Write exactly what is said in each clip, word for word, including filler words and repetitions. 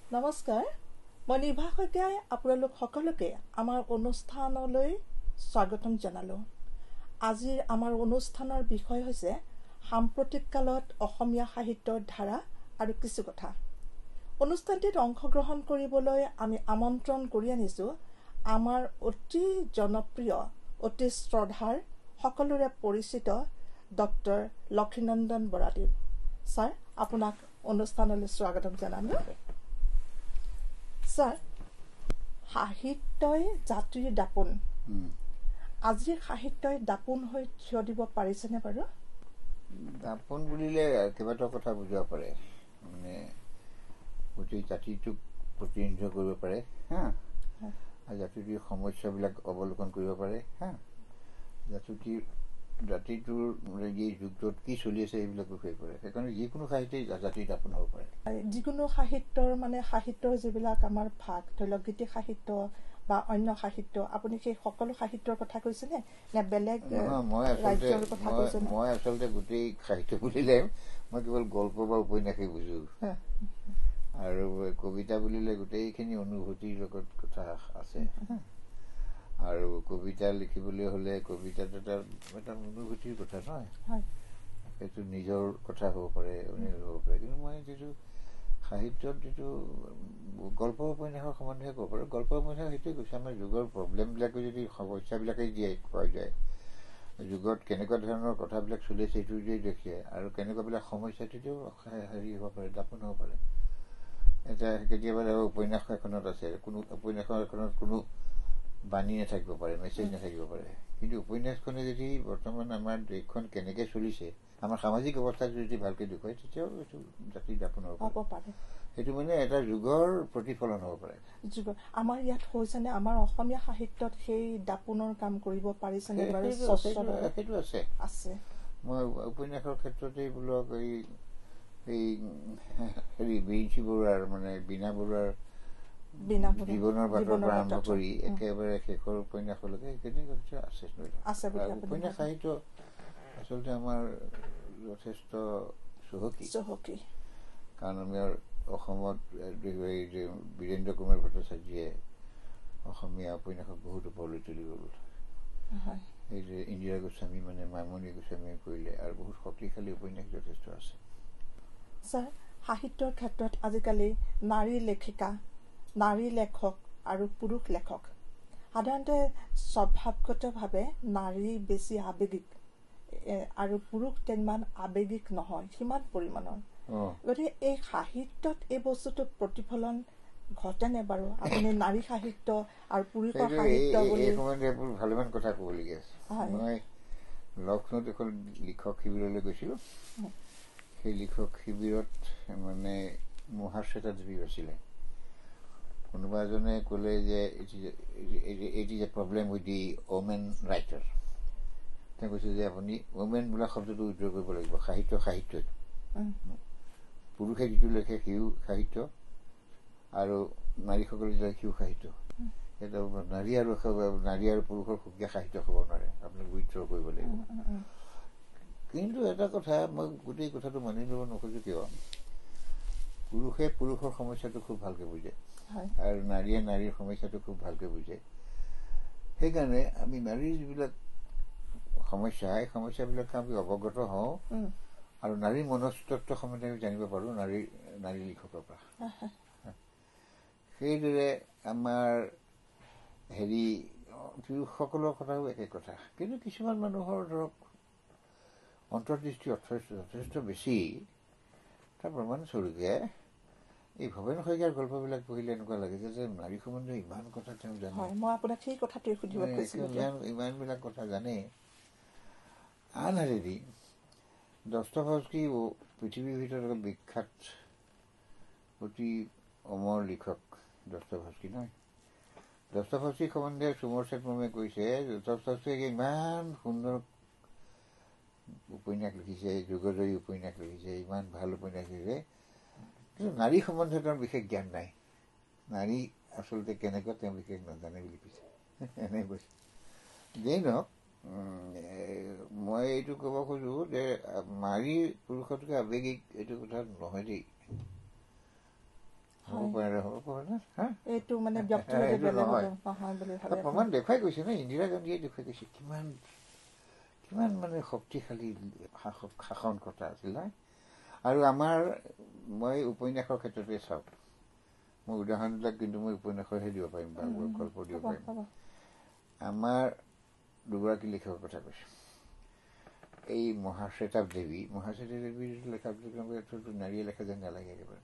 নমস্কাৰ, মই নিভা শইকীয়াই আপোনালোক সকলোকে আমাৰ অনুষ্ঠানলৈ স্বাগতম জনালোঁ। আজিৰ আমাৰ অনুষ্ঠানৰ বিষয় হৈছে সাম্প্ৰতিক কালত অসমীয়া সাহিত্যৰ ধাৰা আৰু কিছু কথা। অনুষ্ঠানটিত অংশগ্ৰহণ কৰিবলৈ আমি আমন্ত্ৰণ কৰি আনিছোঁ আমাৰ অতি জনপ্ৰিয়, অতি শ্ৰদ্ধাৰ, সকলোৰে পৰিচিত ডক্টৰ লক্ষীনন্দন বৰাদেৱ ছাৰ। আপোনাক অনুষ্ঠানলৈ স্বাগতম জনালোঁ। ছাৰ, সাহিত্যই জাতিৰ দাপোন। আজিৰ সাহিত্যই দাপোন হৈ থিয় দিব পাৰিছেনে বাৰু? দাপোন বুলিলে কেইবাটাও কথা বুজাব পাৰে। মানে গোটেই জাতিটোক প্ৰতিনিধিত্ব কৰিব পাৰে, হা, আৰু জাতিটোৰ সমস্যাবিলাক অৱলোকন কৰিব পাৰে, হা, জাতিটোৰ জাতিটোৰ এই যুগটোত কি চলি আছে এইবিলাক বিষয়ে পাৰে। সেইকাৰণে যিকোনো সাহিত্যই জাতিৰ দাপোন হ'ব পাৰে। যিকোনো সাহিত্যৰ মানে সাহিত্যৰ যিবিলাক আমাৰ ভাগ, ধৰি লওক গীতি সাহিত্য বা অন্য সাহিত্য, আপুনি সেই সকলো সাহিত্যৰ কথা কৈছেনে নে বেলেগ ৰাজ্যৰ কথা কৈছে? মই আচলতে গোটেই সাহিত্য বুলিলে মই কেৱল গল্প বা উপন্যাসেই বুজো, আৰু কবিতা বুলিলে গোটেইখিনি অনুভূতিৰ লগত কথা আছে। আৰু কবিতা লিখিবলৈ হ'লে কবিতাত এটা এটা অনুভূতিৰ কথা নহয়, সেইটো নিজৰ কথা হ'ব পাৰে, অন্যৰ হ'ব পাৰে। কিন্তু মই যিটো সাহিত্যত যিটো গল্প উপন্যাসৰ সম্বন্ধে ক'ব পাৰোঁ, গল্প উপন্যাস সেইটোৱে কৈছে আমাৰ যুগৰ প্ৰব্লেমবিলাকে যদি সমস্যাবিলাকেই দিয়ে কোৱা যায়, যুগত কেনেকুৱা ধৰণৰ কথাবিলাক চলি আছে সেইটো যদি দেখে, আৰু কেনেকুৱাবিলাক সমস্যা তেতিয়াও হেৰি হ'ব পাৰে, দাপোন হ'ব পাৰে। এতিয়া কেতিয়াবা উপন্যাস এখনত আছে, কোনো উপন্যাসৰ এখনত কোনো বাণী নাথাকিব পাৰে, মেছেজ নাথাকিব পাৰে, কিন্তু উপন্যাসখনে যদি বৰ্তমান আমাৰ দেশখন কেনেকৈ চলিছে, আমাৰ সামাজিক অৱস্থাটো যদি ভালকৈ দেখুৱায়, তেতিয়াও এইটো জাতিৰ দাপোন হ'ব পাৰে। সেইটো মানে এটা যুগৰ প্ৰতিফলন হ'ব পাৰে। যুগৰ আমাৰ ইয়াত হৈছেনে, আমাৰ অসমীয়া সাহিত্যত সেই দাপোনৰ কাম কৰিব পাৰিছেনে বাৰু? সেইটো আছে আছে মই উপন্যাসৰ ক্ষেত্ৰতেই বোলক এই এই হেৰি বিৰিঞ্চি বৰুৱাৰ মানে বীণা বৰুৱাৰ জীৱনৰ বাটৰ পৰা আৰম্ভ কৰি একেবাৰে শেষৰ উপন্যাসলৈকে সেইখিনি আছে। উপন্যাস সাহিত্য আচলতে আমাৰ যথেষ্ট চহকী চহকী কাৰণ আমাৰ অসমত বীৰেন্দ্ৰ কুমাৰ ভট্টাচাৰ্যে অসমীয়া উপন্যাসক বহুত ওপৰলৈ তুলি গ'ল। এই যে ইন্দিৰা গোস্বামী মানে মামণি গোস্বামীয়ে কৰিলে, আৰু বহুত শক্তিশালী উপন্যাস যথেষ্ট আছে। ছাৰ, সাহিত্যৰ ক্ষেত্ৰত আজিকালি নাৰী লেখিকা, নাৰী লেখক আৰু পুৰুষ লেখক, সাধাৰণতে স্বভাৱগতভাৱে নাৰী বেছি আৱেগিক আৰু পুৰুষ ইমান আৱেগিক নহয় সিমান পৰিমাণৰ। গতিকে এই সাহিত্যত এই বস্তুটো প্ৰতিফলন ঘটেনে বাৰু? আপুনি নাৰী সাহিত্য আৰু পুৰুষৰ সাহিত্য বুলি ভালেমান কথা ক'বলগীয়া আছে। মই লক্ষ্ণৌত এখন লিখক শিবিৰলৈ গৈছিলোঁ। সেই লিখক শিবিৰত মানে মহাশ্বেতা দেৱী আছিলে। কোনোবা এজনে ক'লে যে it is a problem with the woman writer. তেওঁ কৈছে যে আপুনি ওমেন বোলা শব্দটো উদ্ধাৰ কৰিব লাগিব সাহিত্য সাহিত্যত। পুৰুষে যিটো লিখে সিও সাহিত্য, আৰু নাৰীসকলে যিটো সিও সাহিত্য। সেইটো নাৰী আৰু নাৰী আৰু পুৰুষৰ সুকীয়া সাহিত্য হ'ব নোৱাৰে, আপুনি উইথড্ৰ কৰিব লাগিব। কিন্তু এটা কথা মই গোটেই কথাটো মানি ল'ব নোখোজো, কিয় পুৰুষে পুৰুষৰ সমস্যাটো খুব ভালকৈ বুজে আৰু নাৰীয়ে নাৰীৰ সমস্যাটো খুব ভালকৈ বুজে। সেইকাৰণে আমি নাৰীৰ যিবিলাক সমস্যা, এই সমস্যাবিলাক আমি অৱগত হওঁ আৰু নাৰীৰ মনস্তত্ব সম্বন্ধে আমি জানিব পাৰোঁ নাৰী নাৰী লিখকৰ পৰা। সেইদৰে আমাৰ হেৰি পুৰুষসকলৰ কথাও একে কথা। কিন্তু কিছুমান মানুহৰ ধৰক অন্তৰ্দৃষ্টি যথেষ্ট বেছি। তাৰ প্ৰমাণস্বৰূপে এই ভৱেন শইকীয়াৰ গল্পবিলাক পঢ়িলে এনেকুৱা লাগে যে নাৰী সম্বন্ধে ইমান কথা তেওঁ জানে, ইমানবিলাক কথা জানে। আনহাতেদি দস্তয়েভস্কি পৃথিৱীৰ ভিতৰত বিখ্যাত অতি অমৰ লিখক দস্তয়েভস্কি নহয়। দস্তয়েভস্কি সম্বন্ধে সোমৰছেট মমে কৈছে দস্তয়েভস্কিয়ে ইমান সুন্দৰ উপন্যাস লিখিছে, যুগজয়ী উপন্যাস লিখিছে, ইমান ভাল উপন্যাস লিখিছে, কিন্তু নাৰী সম্বন্ধে তেওঁৰ বিশেষ জ্ঞান নাই। নাৰী আচলতে কেনেকুৱা তেওঁ বিশেষ নাজানে বুলি কৈছে। এনে কৈছে। যেই নহওক, মই এইটো ক'ব খোজোঁ যে নাৰী পুৰুষতকৈ আৱেগিক এইটো কথা নহয় দেই। হ'ব পাৰে হ'ব পাৰে না হা এইটো মানে ব্যক্তিগত বেলেগ নহয় বুলি ভাবে প্ৰমাণ দেখুৱাই গৈছে না ইন্দিৰা গান্ধীয়ে দেখুৱাই গৈছে কিমান কিমান মানে শক্তিশালী শাসক শাসনকৰ্তা আছিল না আৰু আমাৰ মই উপন্যাসৰ ক্ষেত্ৰতে চাওক মই উদাহৰণবিলাক কিন্তু মই উপন্যাসৰহে দিব পাৰিম বা গল্প দিব পাৰিম আমাৰ দুগৰাকী লেখকৰ কথা কৈছোঁ এই মহাশ্বেতা দেৱী মহাশ্বেতা দেৱীৰ লেখা বুলি নাৰীয়ে লেখা যেন নালাগে একেবাৰে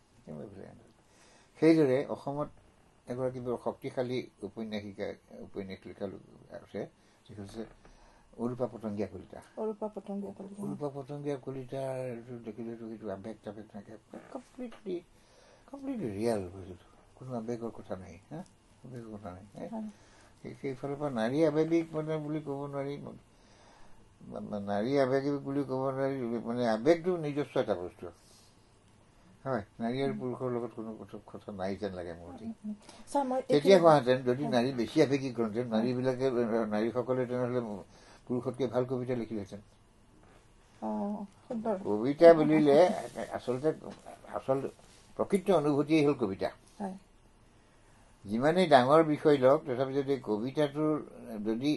সেইদৰে অসমত এগৰাকী বৰ শক্তিশালী উপন্যাসিকা উপন্যাস লিখা আছে যিখন হৈছে অৰূপা পতংগীয়া কলিতা অৰূপা পতংগীয়া কলিতা অৰূপা পতংগীয়া কলিতাৰ দেখিলেতো সেইটো আৱেগ তাৱেগ নাকে কমপ্লিটলি কমপ্লিটলি ৰিয়েল বস্তুটো কোনো আৱেগৰ কথা নাই হা আৱেগৰ কথা নাই সেইফালৰ পৰা নাৰী আৱেগিক মানে বুলি ক'ব নোৱাৰি নাৰী আৱেগিক বুলি ক'ব নোৱাৰি মানে আৱেগটো নিজস্ব এটা বস্তু হয় নাৰী আৰু পুৰুষৰ লগত কোনো কথা নাই যেন লাগে মোৰ তেতিয়া কোৱাহেঁতেন যদি নাৰী বেছি আৱেগিক হ'লহেঁতেন নাৰীবিলাকে নাৰীসকলে তেনেহ'লে পুৰুষতকৈ ভাল কবিতা লিখিলেহেঁতেন কবিতা বুলিলে আচলতে আচল প্ৰকৃত অনুভূতিয়েই হ'ল কবিতা যিমানেই ডাঙৰ বিষয় লওক তথাপি যদি কবিতাটোৰ যদি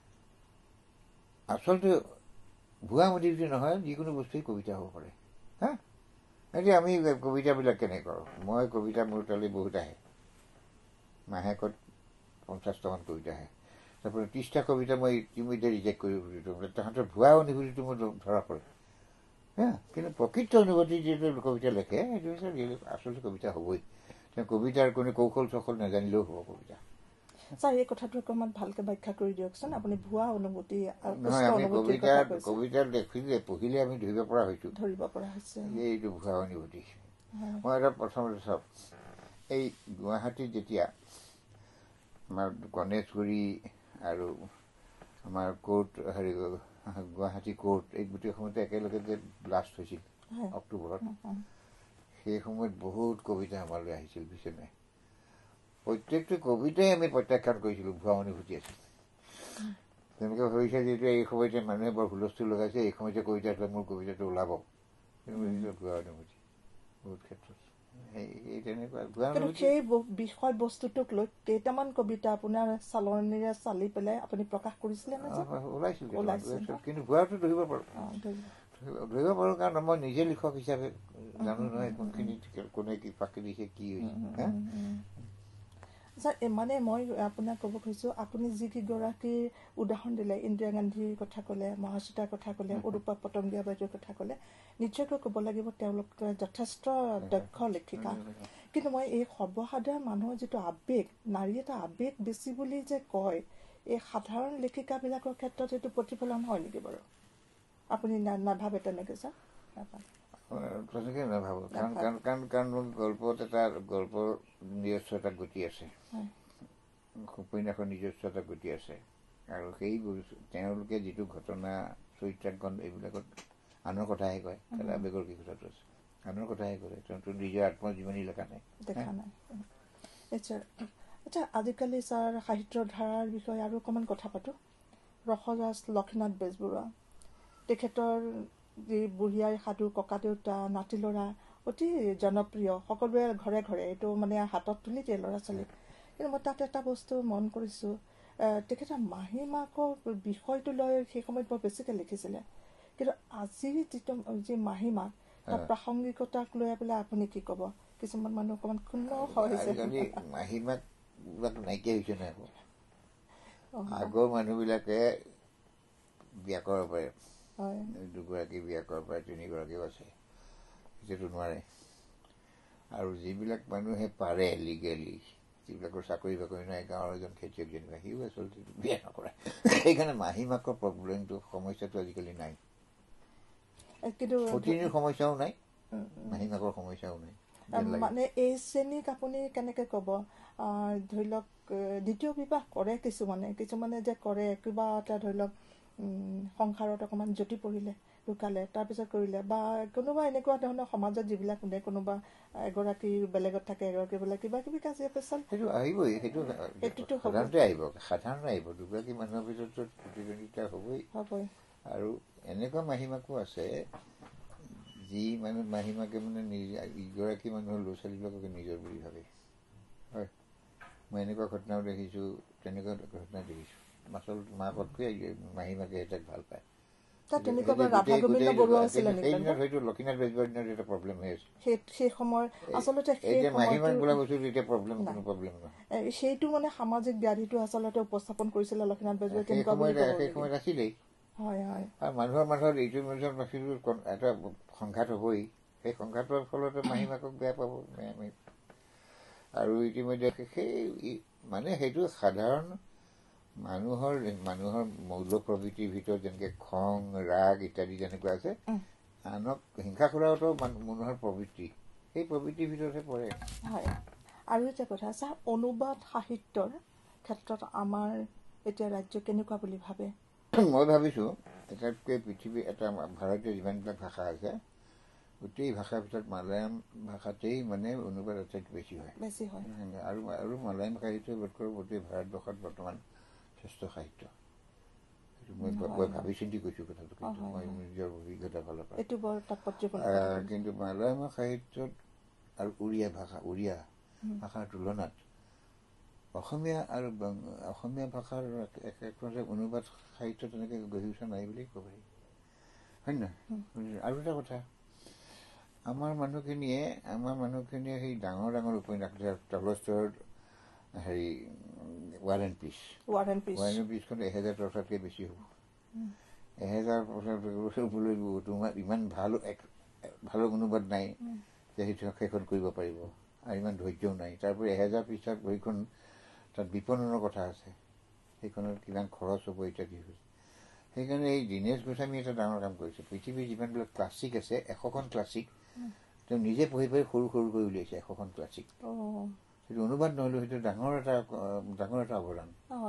আচলতে ভুৱা মডিফিকেশ্যন নহয় যিকোনো বস্তুৱেই কবিতা হ'ব পাৰে হা এতিয়া আমি কবিতাবিলাক কেনেকৈ কৰোঁ মই কবিতা মোৰ তালৈ বহুত আহে মাহেকত পঞ্চাছটামান কবিতা আহে তাৰপৰা ত্ৰিছটা কবিতা মই ইতিমধ্যে ৰিজেক্ট কৰি তাহাঁতৰ ভুৱা অনুভূতিটো মোৰ ধৰা পৰে হা কিন্তু প্ৰকৃত অনুভূতি যিটো কবিতা লেখে সেইটো হৈছে আচলতে কবিতা হ'বই তেওঁ কবিতাৰ কোনো কৌশল চৌশল নাজানিলেও হ'ব কবিতা ছাৰ এই কথাটো অকণমান ভালকৈ ব্যাখ্যা কৰি দিয়কচোন আপুনি ভুৱা অনুভূতি নহয় আমি কবিতা কবিতা দেখিলে পঢ়িলে আমি ধৰিব পৰা হৈছোঁ ধৰিব পৰা হৈছে এইটো ভুৱা অনুভূতি মই এটা প্ৰথমতে চাওক এই গুৱাহাটীত যেতিয়া আমাৰ গণেশগুৰি আৰু আমাৰ কোৰ্ট হেৰি গুৱাহাটী কোৰ্ট এই গোটেই সময়তে একেলগে যে ব্লাষ্ট হৈছিল অক্টোবৰত সেই সময়ত বহুত কবিতা আমালৈ আহিছিল বুজিছেনে প্ৰত্যেকটো কবিতাই আমি প্ৰত্যাখ্যান কৰিছিলোঁ ভুৱা অনুভূতি আছিল তেনেকৈ ভাবিছে যিহেতু এই সময়তে মানুহে বৰ হুলস্থুল লগাইছে এই সময়তে কবিতাটো মোৰ কবিতাটো ওলাব ভুৱা অনুভূতি বহুত ক্ষেত্ৰত এই তেনেকুৱা ভুৱা অনুভূতি সেই বিষয় বস্তুটোক লৈ কেইটামান কবিতা আপোনাৰ চালনীৰে চালি পেলাই আপুনি প্ৰকাশ কৰিছিলে ওলাইছিল কিন্তু ভুৱাটো ধৰিব পাৰোঁ ধৰিব পাৰোঁ কাৰণ মই নিজে লিখক হিচাপে জানো নহয় কোনখিনি কোনে কি ফাঁকি দিছে কি হৈছে ছাৰ মানে মই আপোনাক ক'ব খুজিছোঁ আপুনি যিকেইগৰাকীৰ উদাহৰণ দিলে ইন্দিৰা গান্ধীৰ কথা ক'লে মহাশ্বেতাৰ কথা ক'লে অৰূপা পতংগীয়া বাইদেউৰ কথা ক'লে নিশ্চয়কৈ ক'ব লাগিব তেওঁলোক যথেষ্ট দক্ষ লেখিকা কিন্তু মই এই সৰ্বসাধাৰণ মানুহৰ যিটো আৱেগ নাৰী এটা আৱেগ বেছি বুলি যে কয় এই সাধাৰণ লেখিকাবিলাকৰ ক্ষেত্ৰত এইটো প্ৰতিফলন হয় নেকি বাৰু আপুনি নাভাবে তেনেকৈ ছাৰ নাভাবে তেনেকৈ নাভাবোঁ কাৰণ কাৰণ কাৰণ কাৰণ গল্পত এটা গল্পৰ নিজস্ব এটা গতি আছে উপন্যাসৰ নিজস্ব এটা গতি আছে আৰু সেই তেওঁলোকে যিটো ঘটনা চৰিত্ৰাংকন এইবিলাকত আনৰ কথাহে কয় তাত আৱেগৰ কি কথাটো আছে আনৰ কথাহে কয় তেওঁতো নিজৰ আত্মজীৱনী লেখা নাই দেখা নাই আচ্ছা আচ্ছা আজিকালি ছাৰ সাহিত্যৰ ধাৰাৰ বিষয়ে আৰু অকণমান কথা পাতোঁ ৰসৰাজ লক্ষ্মীনাথ বেজবৰুৱা তেখেতৰ যি বুঢ়ী আই সাধু ককা দেউতা নাতি ল'ৰা অতি জনপ্ৰিয় সকলোৱে ঘৰে ঘৰে এইটো মানে হাতত তুলি দিয়ে ল'ৰা ছোৱালীক কিন্তু মই তাত এটা বস্তু মন কৰিছোঁ তেখেতে মাহী মাকৰ বিষয়টো লৈ সেই সময়ত বৰ বেছিকৈ লিখিছিলে কিন্তু আজি যিটো যি মাহী মাক তাৰ প্ৰাসংগিকতাক লৈ পেলাই আপুনি কি ক'ব কিছুমান মানুহ অকণমান ক্ষুণ্ণ হৈছে মাহী মাক নাইকিয়া হৈছে নাই আগৰ মানুহবিলাকে বিয়া কৰিব পাৰে দুগৰাকী বিয়া কৰিব পাৰে তিনিগৰাকীও আছে সেইটো নোৱাৰে আৰু যিবিলাক মানুহে পাৰে লিগেলি যিবিলাকৰ চাকৰি বাকৰি নাই গাঁৱৰ এজন খেতিয়ক যেনিবা সিও আচলতে বিয়া নকৰে সেইকাৰণে মাহী মাকৰ প্ৰব্লেমটো সমস্যাটো আজিকালি নাই কিন্তু সতিনীৰ সমস্যাও নাই মাহী মাকৰ সমস্যাও নাই মানে এই শ্ৰেণীক আপুনি কেনেকৈ ক'ব ধৰি লওক দ্বিতীয় বিবাহ কৰে কিছুমানে কিছুমানে যে কৰে কিবা এটা ধৰি লওক সংসাৰত অকণমান জুতি পৰিলে ঢুকালে তাৰপিছত কৰিলে বা কোনোবা এনেকুৱা ধৰণৰ সমাজত যিবিলাক শুনে কোনোবা এগৰাকী বেলেগত থাকে এগৰাকী বেলেগ কিবা কিবি কাজিয়া পেচাল সেইটো আহিবই সেইটো সেইটোতো সাধাৰণতে আহিব সাধাৰণ আহিব দুগৰাকী মানুহৰ ভিতৰতো প্ৰতিদ্বন্দ্বিতা হ'বই হ'বই আৰু এনেকুৱা মাহী মাকো আছে যি মানুহ মাহীমাকে মানে নিজে ইগৰাকী মানুহৰ ল'ৰা ছোৱালীবিলাককে নিজৰ বুলি ভাবে হয় মই এনেকুৱা ঘটনাও দেখিছোঁ তেনেকুৱা ঘটনা দেখিছোঁ আচল মাকতকৈ মাহীমাকে সিহঁতক ভাল পায় হয়তো লক্ষীনাথ বেজবৰুৱাৰ দিনত এটা প্ৰব্লেম হৈ আছে সেই সময় আচলতে মাহীমাক বোলা বস্তুটো এতিয়া প্ৰব্লেম কোনো প্ৰব্লেম নহয় সেইটো মানে সামাজিক ব্যাধিটো আচলতে উপস্থাপন কৰিছিলে লক্ষীনাথ বেজবৰুৱাই তেনেকুৱা বুলি সেই সময়ত আছিলেই হয় হয় আৰু মানুহৰ মাজত এইটো মাজত এটা সংঘাত হ'বই সেই সংঘাতৰ ফলতে মাহীমাকক বেয়া পাব আৰু ইতিমধ্যে সেই মানে সেইটো সাধাৰণ মানুহৰ মানুহৰ মৌল প্ৰবৃত্তিৰ ভিতৰত যেনেকে খং ৰাগ ইত্যাদি যেনেকুৱা আছে আনক হিংসা কৰাটো মানুহৰ প্ৰবৃত্তি সেই প্ৰবৃত্তিৰ ভিতৰতহে পৰে হয় আৰু এটা কথা আছে অনুবাদ সাহিত্যৰ ক্ষেত্ৰত আমাৰ এতিয়া ৰাজ্য কেনেকুৱা বুলি ভাবে মই ভাবিছোঁ এটাতকৈ পৃথিৱীৰ এটা ভাৰতীয় যিমানবিলাক ভাষা আছে গোটেই ভাষাৰ ভিতৰত মালায়াম ভাষাতেই মানে অনুবাদ আটাইতকৈ বেছি হয় বেছি হয় আৰু আৰু মালায়াম সাহিত্য বোধ কৰোঁ গোটেই ভাৰতবৰ্ষত বৰ্তমান শ্ৰেষ্ঠ সাহিত্য সেইটো মই মই ভাবি চিন্তি কৈছোঁ কথাটো কিন্তু মই নিজৰ অভিজ্ঞতা ফালৰ পৰা এইটো বৰ তাৎপৰ্যপূৰ্ণ কিন্তু মালায়ামৰ সাহিত্যত আৰু উৰিয়া ভাষা উৰিয়া ভাষাৰ তুলনাত অসমীয়া আৰু অসমীয়া ভাষাৰ একমাত্ৰ অনুবাদ সাহিত্য তেনেকৈ গঢ়ি উঠা নাই বুলি ক'ব পাৰি হয় নহয় আৰু এটা কথা আমাৰ মানুহখিনিয়ে আমাৰ মানুহখিনিয়ে সেই ডাঙৰ ডাঙৰ উপন্যাস টলষ্টয়ৰ হেৰি War and Peace War and Peace War and পিচখন এহেজাৰ টকাতকৈ বেছি হ'ব এহেজাৰ পইচালৈ তোমাৰ ইমান ভাল এক ভাল অনুবাদ নাই যে সেইটো সেইখন কৰিব পাৰিব আৰু ইমান ধৈৰ্যও নাই তাৰপৰি এহেজাৰ পৃষ্ঠাৰ বহিখন তাত বিপণনৰ কথা আছে সেইখনত কিমান খৰচ হ'ব ইত্যাদি হৈছে সেইকাৰণে এই দীনেশ গোস্বামী এটা ডাঙৰ কাম কৰিছে পৃথিৱীৰ যিমানবিলাক ক্লাছিক আছে এশখন ক্লাছিক তেওঁ নিজে পঢ়ি পঢ়ি সৰু সৰুকৈ উলিয়াইছে এশখন ক্লাছিক সেইটো অনুবাদ নহ'লেও সেইটো ডাঙৰ এটা ডাঙৰ এটা অৱদান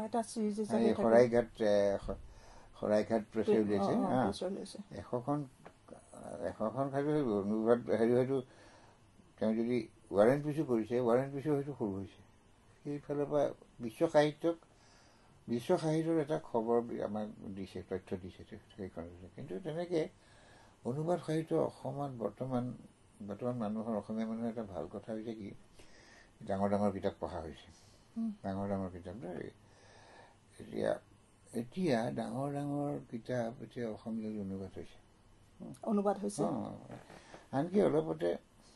শৰাইঘাট শৰাইঘাট প্ৰেছে উলিয়াইছে এশখন এশখন খালি অনুবাদ হেৰি হয়তো তেওঁ যদি ৱাৰ এণ্ড পিচো কৰিছে ৱাৰ এণ্ড পিচো হয়তো সৰু হৈছে সেইফালৰ পৰা বিশ্ব সাহিত্যক বিশ্ব সাহিত্যৰ এটা খবৰ আমাক দিছে তথ্য দিছে সেইখন কিন্তু তেনেকৈ অনুবাদ সাহিত্য অসমত বৰ্তমান বৰ্তমান মানুহৰ অসমীয়া মানুহৰ এটা ভাল কথা হৈছে কি ডাঙৰ ডাঙৰ কিতাপ পঢ়া হৈছে ডাঙৰ ডাঙৰ কিতাপ এতিয়া এতিয়া ডাঙৰ ডাঙৰ কিতাপ এতিয়া অসমীয়ালৈ অনুবাদ হৈছে অনুবাদ হৈছে আনকি অলপতে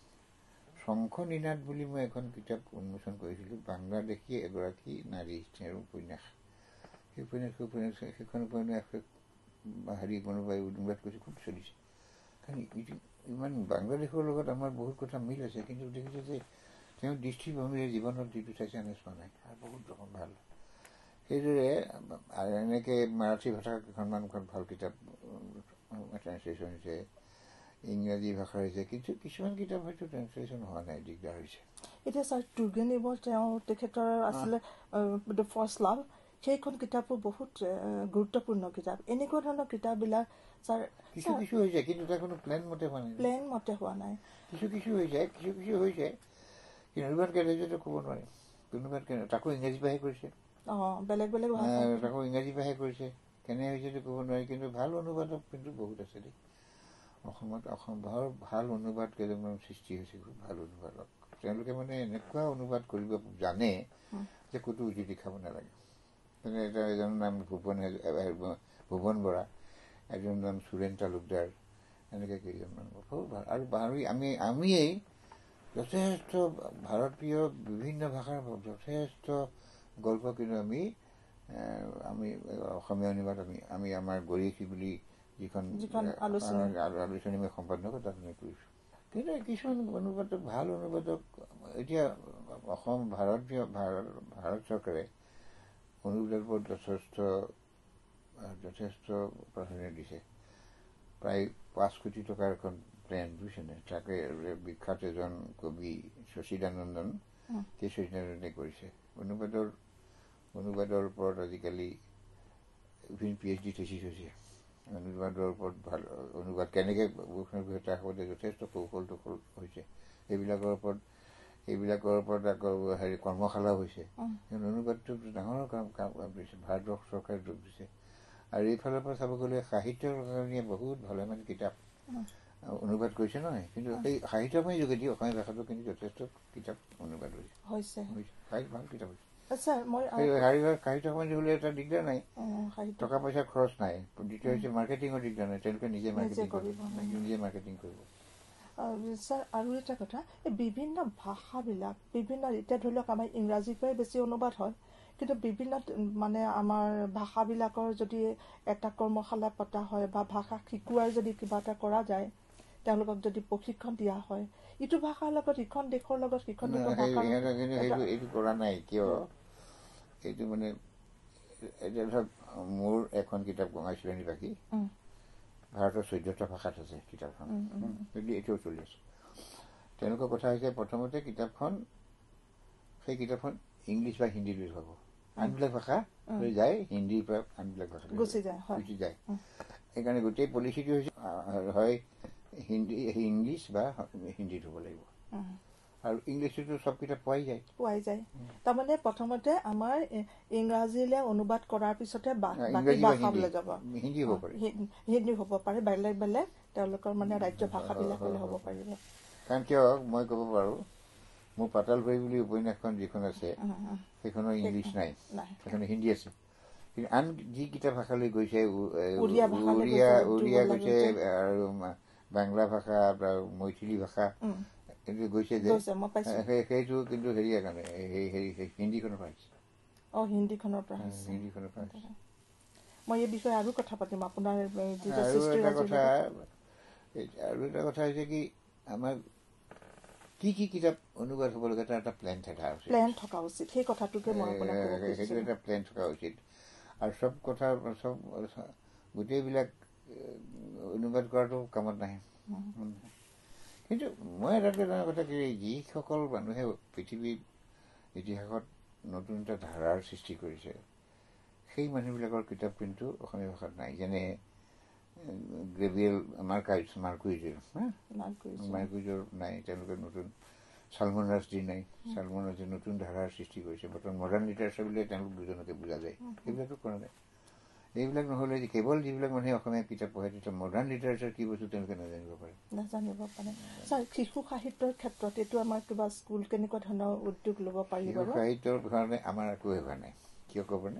শংখ নিনাদ বুলি মই এখন কিতাপ উন্মোচন কৰিছিলোঁ বাংলাদেশী এগৰাকী নাৰী তেওঁৰ উপন্যাস সেই উপন্যাস উপন্যাস সেইখন উপন্যাস হেৰি কোনোবাই অনুবাদ কৰিছে খুব চলিছে কাৰণ ইমান বাংলাদেশৰ লগত আমাৰ বহুত কথা মিল আছে কিন্তু দেখিছে যে তেওঁ দৃষ্টিভংগীৰে জীৱনত যিটো চাইছে আনে চোৱা নাই আৰু বহুত ৰকম ভাল সেইদৰে আৰু এনেকৈ মাৰাঠী ভাষা কেইখনমান ভাল কিতাপ ট্ৰেঞ্চলেশ্যন হৈছে ইংৰাজী ভাষা হৈছে কিন্তু কিছুমান কিতাপ হয়তো ট্ৰেঞ্চলেশ্যন হোৱা নাই দিগদাৰ হৈছে এতিয়া ছাৰ টুৰ্গেনিভৰ তেওঁ তেখেতৰ আছিলে দ্য ফাৰ্ষ্ট লাভ সেইখন কিতাপো বহুত গুৰুত্বপূৰ্ণ কিতাপ এনেকুৱা ধৰণৰ কিতাপবিলাক ছাৰ কিছু কিছু হৈ যায় কিন্তু তাৰ কোনো প্লেন মতে হোৱা নাই প্লেন মতে হোৱা নাই কিছু কিছু হৈ যায় কিছু কিছু হৈ যায় কিন্তু অনুবাদ কেনেকৈ ক'ব নোৱাৰে অনুবাদ কেনে তাকো ইংৰাজী ভাষাই কৰিছে অঁ বেলেগ বেলেগ তাকো ইংৰাজী ভাষাই কৰিছে কেনে হৈছেতো ক'ব নোৱাৰি কিন্তু ভাল অনুবাদক কিন্তু বহুত আছে দেই অসমত অসম ভাল অনুবাদ কেইজনমান সৃষ্টি হৈছে খুব ভাল অনুবাদক তেওঁলোকে মানে এনেকুৱা অনুবাদ কৰিব জানে যে ক'তো উজুতি খাব নালাগে তেনে এটা এজনৰ নাম ভুৱন ভুৱন বৰা এজনৰ নাম সুৰেণ তালুকদাৰ এনেকৈ কেইজনমান বহুত ভাল আৰু আমি আমিয়েই যথেষ্ট ভাৰতীয় বিভিন্ন ভাষাৰ যথেষ্ট গল্প কিন্তু আমি আমি অসমীয়া অনুবাদ আমি আমি আমাৰ গৰিয়সী বুলি যিখন আলোচনী মই সম্পাদক তাত আমি কৰিছোঁ কিন্তু কিছুমান অনুবাদক ভাল অনুবাদক এতিয়া অসম ভাৰতীয় ভাৰত চৰকাৰে অনুবাদৰ ওপৰত যথেষ্ট যথেষ্ট প্ৰাধান্য দিছে প্ৰায় পাঁচ কোটি টকাৰ এখন প্লেন বুজিছেনে তাকে বিখ্যাত এজন কবি শশীদানন্দন সেই শশীদানন্দনে কৰিছে অনুবাদৰ অনুবাদৰ ওপৰত আজিকালি বিভিন্ন পি এইচ ডি থেচিছ হৈছে অনুবাদৰ ওপৰত ভাল অনুবাদ কেনেকৈ তাৰ সৈতে যথেষ্ট কৌশল টৌশল হৈছে এইবিলাকৰ ওপৰত এইবিলাকৰ ওপৰত আকৌ হেৰি কৰ্মশালাও হৈছে অনুবাদটো ডাঙৰ কাম কাম দিছে ভাৰতবৰ্ষ চৰকাৰে যোগ দিছে আৰু এইফালৰ পৰা চাব গ'লে সাহিত্যৰ কাৰণে বহুত ভালেমান কিতাপ অনুবাদ কৰিছে নহয়, কিন্তু সেই সাহিত্যময় যোগেদি অসমীয়া ভাষাটো কিন্তু যথেষ্ট কিতাপ অনুবাদ হৈছে, ভাল কিতাপ হৈছে। সাহিত্যময় হ'লে এটা দিগদাৰ নাই, টকা পইচা খৰচ নাই। দ্বিতীয় হৈছে মাৰ্কেটিঙৰ দিগদাৰ নাই, তেওঁলোকে নিজে মাৰ্কেটিং কৰিব, নিজে মাৰ্কেটিং কৰিব। ছাৰ আৰু এটা কথা, এই বিভিন্ন ভাষাবিলাক বিভিন্ন, এতিয়া ধৰি লওক আমাৰ ইংৰাজীৰ পৰাই বেছি অনুবাদ হয়, কিন্তু বিভিন্ন মানে আমাৰ ভাষাবিলাকৰ যদি এটা কৰ্মশালা পতা হয় বা ভাষা শিকোৱাৰ যদি কিবা এটা কৰা যায়, তেওঁলোকক যদি প্ৰশিক্ষণ দিয়া হয়, ইটো ভাষাৰ লগত ইখন দেশৰ লগত সিখন দেশৰ এইটো কৰা নাই কিয়, এইটো মানে এতিয়া ধৰক মোৰ এখন কিতাপ গঙাইছিলে নিবাসী, ভাৰতৰ চৈধ্যটা ভাষাত আছে কিতাপখন, যদি এতিয়াও চলি আছে। তেওঁলোকৰ কথা হৈছে প্ৰথমতে কিতাপখন, সেই কিতাপখন ইংলিছ বা হিন্দী লৈ হ'ব, আনবিলাক ভাষা লৈ যায়, হিন্দীৰ পৰা আনবিলাক ভাষা গুচি যায় গুচি যায় সেইকাৰণে গোটেই পলিচিটো হৈছে হয় হিন্দী ইংলিছ বা হিন্দীত হ'ব লাগিব, আৰু ইংলিছতো চব কিতাপ পোৱাই যায় পোৱাই যায় তাৰমানে প্ৰথমতে আমাৰ ইংৰাজীলৈ অনুবাদ কৰাৰ পিছতে হিন্দী হ'ব পাৰে, হিন্দী হ'ব পাৰে, বেলেগ বেলেগ তেওঁলোকৰ মানে ৰাজ্য ভাষাবিলাকলৈ হ'ব পাৰিব। কাৰণ কিয় মই ক'ব পাৰোঁ, মোৰ পাতাল ভৰি বুলি উপন্যাসখন যিখন আছে সেইখনৰ ইংলিছ নাই, সেইখন হিন্দী আছে, কিন্তু আন যি কিতাপ ভাষালৈ গৈছে, উৰিয়া উৰিয়া গৈছে আৰু বাংলা ভাষা বা মৈথিলী ভাষা গৈছে যে, সেইটো কিন্তু হেৰিয়াৰ কাৰণে হিন্দীখনৰ পৰা আহিছে। অঁ হিন্দীখনৰ পৰা হিন্দীখনৰ পৰা মই এই বিষয়ে আৰু কথা পাতিম আপোনাৰ। আৰু এটা কথা আৰু এটা কথা হৈছে কি, আমাৰ কি কি কিতাপ অনুবাদ হ'ব লাগে তাৰ এটা প্লেন থকা উচিত, প্লেন থকা উচিত সেই কথাটোকে মই সেইটো এটা প্লেন থকা উচিত। আৰু চব কথা চব গোটেইবিলাক অনুবাদ কৰাটো কামত নাহে। কিন্তু মই এটা জনা কথা কি, যিসকল মানুহে পৃথিৱীৰ ইতিহাসত নতুন এটা ধাৰাৰ সৃষ্টি কৰিছে, সেই মানুহবিলাকৰ কিতাপ কিন্তু অসমীয়া ভাষাত নাই। যেনে গ্ৰেভিয়েল মাৰ্কাইজ মাৰ্কুইজৰ মাৰ্কুইজৰ নাই, তেওঁলোকে নতুন চালমন ৰাজদিৰ নাই, চালমন ৰাজদিৰ নতুন ধাৰাৰ সৃষ্টি কৰিছে। বৰ্তমান মডাৰ্ণ লিটাৰেচাৰ বুলিলে তেওঁলোক দুজনকে বুজা যায়, সেইবিলাকো কৰা নাই। এইবিলাক নহ'লে কেৱল যিবিলাক মানুহে অসমীয়া কিতাপ পঢ়ে, তেতিয়া মডাৰ্ণ লিটাৰেচাৰ কি বস্তু তেওঁলোকে নাজানিব পাৰে নাজানিব পাৰে ছাৰ, শিশু সাহিত্যৰ ক্ষেত্ৰত এইটো আমাৰ কিবা স্কুল কেনেকুৱা ধৰণৰ উদ্যোগ ল'ব পাৰিব? শিশু সাহিত্যৰ কাৰণে আমাৰ একো হোৱা নাই, কিয় ক'বনে,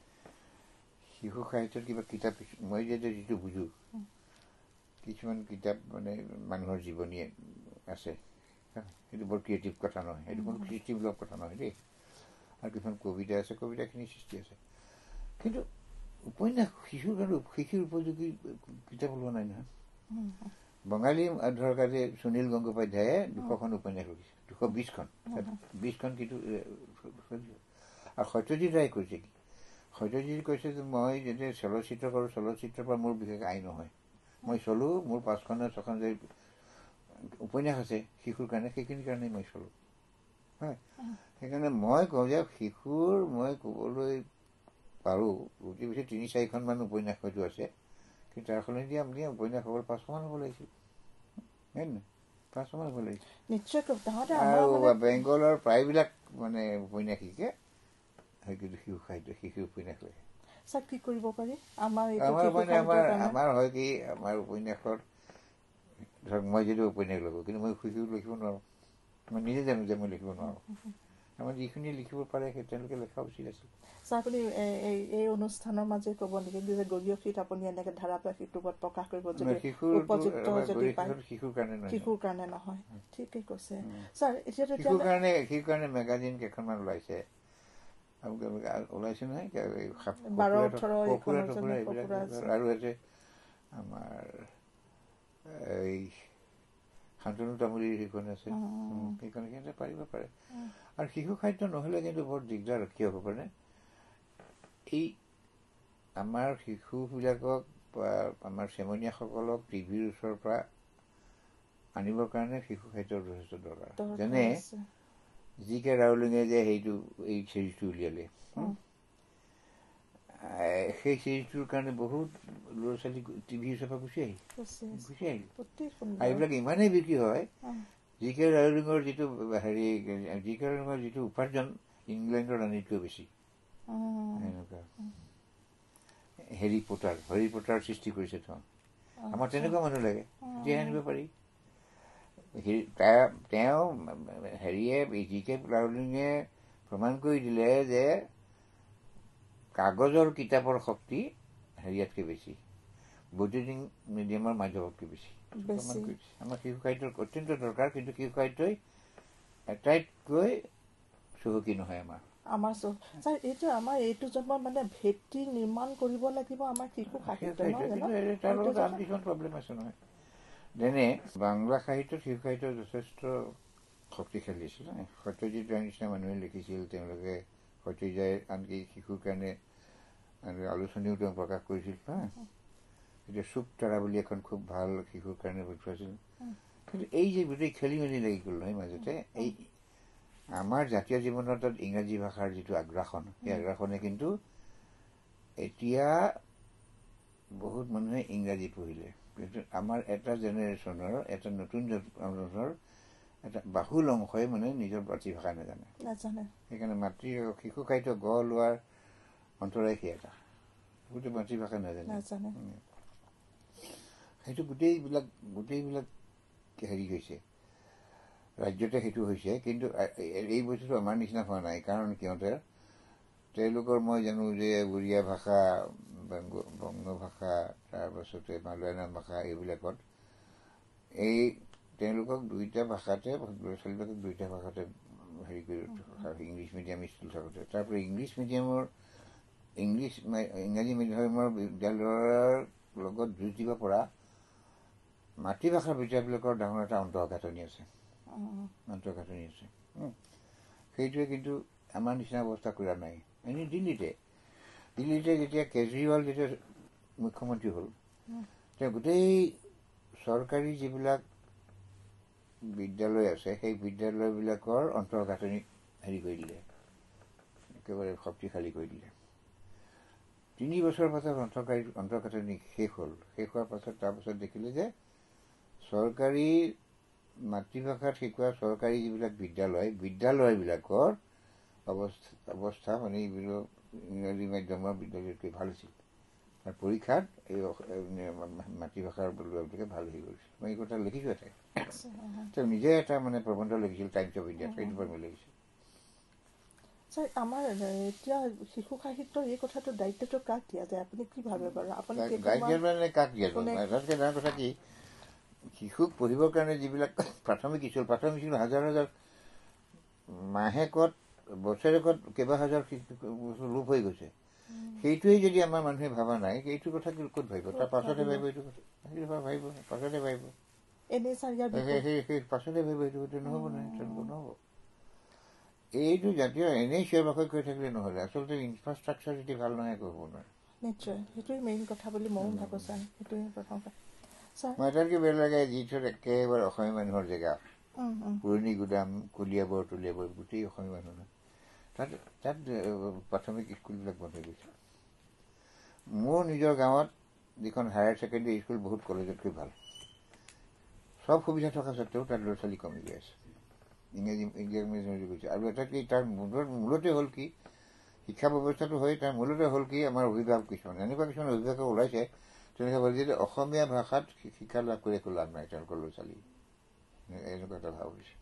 শিশু সাহিত্যৰ কিবা কিতাপ মই যেতিয়া যিটো বুজোঁ, কিছুমান কিতাপ মানে মানুহৰ জীৱনী আছে, সেইটো বৰ ক্ৰিয়েটিভ কথা নহয়, সেইটো কোনো সৃষ্টিমূলক কথা নহয় দেই। আৰু কিছুমান কবিতা আছে, কবিতাখিনি সৃষ্টি আছে, কিন্তু উপন্যাস শিশুৰ কাৰণে শিশুৰ উপযোগী কিতাপ ওলোৱা নাই নহয়। বঙালী ধৰক আজি সুনীল গংগোপাধ্যায়ে দুশখন উপন্যাস লিখিছে, দুশ বিছখন বিছখন কিন্তু আৰু সত্যজিৎ ৰায়ে কৈছে কি, সত্যজিৎ কৈছে যে মই যেতিয়া চলচ্চিত্ৰ কৰোঁ, চলচ্চিত্ৰৰ পৰা মোৰ বিশেষ আয় নহয়, মই চলোঁ, মোৰ পাঁচখন ছখন যে উপন্যাস আছে শিশুৰ কাৰণে, সেইখিনিৰ কাৰণেই মই চলোঁ। হয়, সেইকাৰণে মই কওঁ যে শিশুৰ মই ক'বলৈ পাৰোঁ অতি বেছি তিনি চাৰিখনমান উপন্যাস হয়তো আছে, কিন্তু তাৰ সলনি দিয়া আপুনি উপন্যাস হ'ব পাঁচশমান হ'ব লাগিছিল, হয় নাই, পাঁচশমান হ'ব লাগিছিল। আৰু বেংগলৰ প্ৰায়বিলাক মানে উপন্যাসিকে কিন্তু শিশু সাহিত্য শিশু উপন্যাস লাগে। কি কৰিব পাৰি আমাৰ মানে আমাৰ আমাৰ হয় কি, আমাৰ উপন্যাসত ধৰক মই যদি উপন্যাস লিখোঁ, কিন্তু মই শিশু লিখিব নোৱাৰোঁ, মই নিজে জানো যে মই লিখিব নোৱাৰোঁ। আমাৰ যিখিনি লিখিব পাৰে সেই তেওঁলোকে লিখা উচিত আছিল। ছাৰ আপুনি এই অনুষ্ঠানৰ মাজে ক'ব নেকি যে গৰিয়সীত আপুনি এনেকৈ ধাৰাবাহিক ৰূপত প্ৰকাশ কৰিব যদি উপযুক্ত যদি পায়, শিশুৰ কাৰণে শিশুৰ কাৰণে নহয়, ঠিকেই কৈছে ছাৰ। এতিয়া শিশুৰ কাৰণে শিশুৰ কাৰণে মেগাজিন কেইখনমান ওলাইছে, ওলাইছে নহয়, আৰু আছে আমাৰ এই শান্তনু তামুলীৰ সেইখন আছে, সেইখন সিহঁতে পাৰিব পাৰে। আৰু শিশু সাহিত্য নহ'লে কিন্তু বৰ দিগদাৰ কিয় হ'ব পাৰে, এই আমাৰ শিশুবিলাকক বা আমাৰ চেমনীয়াসকলক টিভিৰ ওচৰৰ পৰা আনিবৰ কাৰণে শিশু সাহিত্যৰ যথেষ্ট দৰকাৰ। যেনে জি কে ৰাউলিঙে যে সেইটো এই চিৰিজটো উলিয়ালে, সেই চিৰিজটোৰ কাৰণে বহুত ল'ৰা ছোৱালী টিভিৰ ওচৰৰ পৰা গুচি আহিল গুচি আহিল আৰু এইবিলাক ইমানেই বিক্ৰী হয়, জি কে ৰাউলিঙৰ যিটো হেৰি জি কে ৰাউলিঙৰ যিটো উপাৰ্জন ইংলেণ্ডৰ ৰাণীতকৈ বেছি। এনেকুৱা হেৰি পটাৰ হেৰি পটাৰ সৃষ্টি কৰিছে তেওঁ, আমাৰ তেনেকুৱা মানুহ লাগে, তেতিয়াহে আনিব পাৰি। তেওঁ হেৰিয়ে জি কে ৰাউলিঙে প্ৰমাণ কৰি দিলে যে কাগজৰ কিতাপৰ শক্তি হেৰিয়াতকৈ বেছি, বৈদ্যুতিক মিডিয়ামৰ মাধ্যমতকৈ বেছি প্ৰমাণ কৰিছে। আমাৰ শিশু সাহিত্যৰ অত্যন্ত দৰকাৰ, কিন্তু শিশু সাহিত্যই আটাইতকৈ চহকী নহয় আমাৰ আমাৰ ছাৰ এইটো আমাৰ এইটো জন্মত মানে ভেটি নিৰ্মাণ কৰিব লাগিব আমাৰ শিশু সাহিত্য। তাৰ লগত আন কিছুমান প্ৰব্লেম আছে নহয়, যেনে বাংলা সাহিত্যত শিশু সাহিত্য যথেষ্ট শক্তিশালী আছিল। সত্যজিৎ ৰায়ৰ নিচিনা মানুহে লিখিছিল, তেওঁলোকে সত্যজিৎ আনকি শিশুৰ কাৰণে আলোচনীও তেওঁ প্ৰকাশ কৰিছিল। হা, এতিয়া চুপ তৰা বুলি এখন খুব ভাল শিশুৰ কাৰণে পঠোৱাইছিল। কিন্তু এই যে গোটেই খেলি মেলি লাগি গ'ল নহয় মাজতে, এই আমাৰ জাতীয় জীৱনত ইংৰাজী ভাষাৰ যিটো আগ্ৰাসন, সেই আগ্ৰাসনে কিন্তু এতিয়া বহুত মানুহে ইংৰাজী পঢ়িলে, কিন্তু আমাৰ এটা জেনেৰেশ্যনৰ এটা নতুন জেনেৰেশ্যনৰ এটা বাহুল অংশই মানে নিজৰ মাতৃভাষা নাজানে। সেইকাৰণে মাতৃ শিশু সাহিত্য গঢ় লোৱাৰ অন্তৰায় সেই এটা গোটেই মাতৃভাষা নাজানে। সেইটো গোটেইবিলাক গোটেইবিলাক হেৰি হৈছে, ৰাজ্যতে সেইটো হৈছে। কিন্তু এই বস্তুটো আমাৰ নিচিনা হোৱা নাই, কাৰণ সিহঁতে তেওঁলোকৰ মই জানো যে উৰিয়া ভাষা, বংগ ভাষা, তাৰপাছতে মালয়ালম ভাষা, এইবিলাকত এই তেওঁলোকক দুইটা ভাষাতে ল'ৰা ছোৱালীবিলাকক দুইটা ভাষাতে হেৰি কৰি ইংলিছ মিডিয়াম স্কুল থাকোঁতে, তাৰপৰা ইংলিছ মিডিয়ামৰ ইংলিছ ইংৰাজী মিডিয়ামৰ বিদ্যালয়ৰ লগত যুঁজ দিব পৰা মাতৃভাষাৰ বিদ্যালয়বিলাকৰ ডাঙৰ এটা অন্তঃগাঁথনি আছে অন্তঃগাঁথনি আছে সেইটোৱে কিন্তু আমাৰ নিচিনা অৱস্থা কৰা নাই। এনেই দিল্লীতে দিল্লীতে যেতিয়া কেজৰিৱাল যেতিয়া মুখ্যমন্ত্ৰী হ'ল, তেওঁ গোটেই চৰকাৰী যিবিলাক বিদ্যালয় আছে সেই বিদ্যালয়বিলাকৰ অন্তঃগাঁথনি হেৰি কৰি দিলে, একেবাৰে শক্তিশালী কৰি দিলে। তিনি বছৰৰ পাছত অন্তঃকাৰী অন্তঃগাঁথনি শেষ হ'ল। শেষ হোৱাৰ পাছত তাৰপাছত দেখিলে যে চৰকাৰী মাতৃভাষাত শিকোৱা চৰকাৰী যিবিলাক বিদ্যালয় বিদ্যালয়বিলাকৰ অৱস্থা অৱস্থা মানে এইবিলাক ইংৰাজী মাধ্যমৰ বিদ্যালয়তকৈ ভাল আছিল। তাৰ পৰীক্ষাত এই মাতৃভাষাৰ বিদ্যালয়বিলাকে ভাল হৈ গৈছিল। মই এই কথা লিখিছোঁ এটাই, তেওঁ নিজে এটা মানে প্ৰবন্ধ লিখিছিল টাইমছ অফ ইণ্ডিয়াত, সেইটো পৰা মই লিখিছোঁ। ছাৰ, আমাৰ এতিয়া শিশু সাহিত্যৰ এই কথাটো দায়িত্বটো কাক দিয়া যায়, আপুনি কি ভাবে বাৰু? আপুনি মানে কাক দিয়া যায়? আটাইতকৈ ডাঙৰ কথা কি, শিশুক পঢ়িবৰ কাৰণে যিবিলাক প্ৰাথমিক স্কুল প্ৰাথমিক স্কুল হাজাৰ হাজাৰ মাহেকত বছৰেকত কেইবা হাজাৰ লোপ হৈ গৈছে। সেইটোৱেই যদি আমাৰ মানুহে ভবা নাই, সেইটো কথা ক'ত ভাবিব? তাৰ পাছতে ভাবিব, এইটো কথা ভাবিব পাছতে ভাবিব সেই পাছতে ভাবিব, এইটো কথা নহ'ব নহয়, তেনেকুৱা নহ'ব। এইটো জাতীয় এনেই চিঞৰ বাখৰ কৰি থাকিলে নহ'লে, আচলতে ইনফ্ৰাষ্ট্ৰাকচাৰ যদি ভাল নহয় একো হ'ব নোৱাৰে। নিশ্চয় সেইটোৱে মেইন কথা বুলি ময়ো ভাবোঁ ছাৰ। সেইটোৱে প্ৰথম কথা। মই এটাতকৈ বেয়া লাগে, যিটো একেবাৰে অসমীয়া মানুহৰ জেগা, পুৰণি গুদাম, কলিয়াবৰ তলিয়াবৰ গোটেই অসমীয়া মানুহ, তাত তাত প্ৰাথমিক স্কুলবিলাক বন্ধ হৈ গৈছে। মোৰ নিজৰ গাঁৱত যিখন হায়াৰ ছেকেণ্ডেৰী স্কুল বহুত কলেজতকৈ ভাল, চব সুবিধা থকা স্বত্বেও তাত ল'ৰা ছোৱালী কমি গৈ আছে, ইংৰাজী ইংৰাজী মিডিয়ামত গৈছে। আৰু এটা কি, তাৰ মূলত মূলতে হ'ল কি, শিক্ষা ব্যৱস্থাটো হৈ তাৰ মূলতে হ'ল কি, আমাৰ অভিভাৱক কিছুমান এনেকুৱা কিছুমান অভিভাৱক ওলাইছে তেনেকৈ ভাবে যে অসমীয়া ভাষাত শিক্ষা লাভ কৰি একো লাভ নাই তেওঁলোকৰ ল'ৰা ছোৱালী, এনেকুৱা এটা ভাৱ হৈছে।